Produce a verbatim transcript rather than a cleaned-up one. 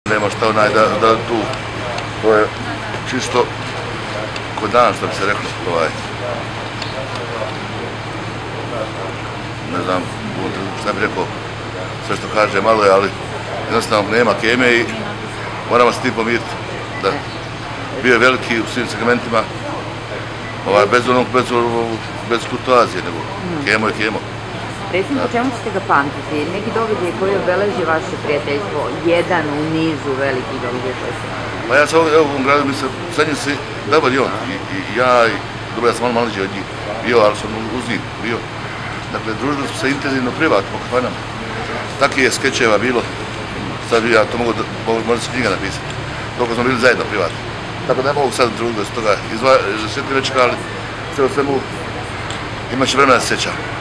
Nema šta onaj da, da tu, to je čisto kod dan, što bi se reklo, ovaj, ne znam, šta bi rekao, sve što kaže malo je, ali jednostavno nema keme i moramo se tim pomiriti. Da. Bio je veliki u svim segmentima, ovaj, bez onog, bez, bez kurtoazije, nego kemo je kemo. Recimo, po čemu ćete ga pamtiti? Neki događaj koji obeleži vaše prijateljstvo, jedan u nizu velikih događaja koji se... Pa ja sam ovdje u ovom gradu, mislim, sa njim si dobar i on, i, i ja, i, dobro, ja sam malo maliđe od njih bio, ali sam uz njih bio. Dakle, družili smo se intenzivno privatno po kafanama. Takih je skečeva bilo, sad bi ja to mogu, možda se knjiga napisati, toliko smo bili zajedno privatno. Tako da ne mogu sad drugo da se toga izsjetiti već, ali sve u svemu imat će vremena da se sjeća.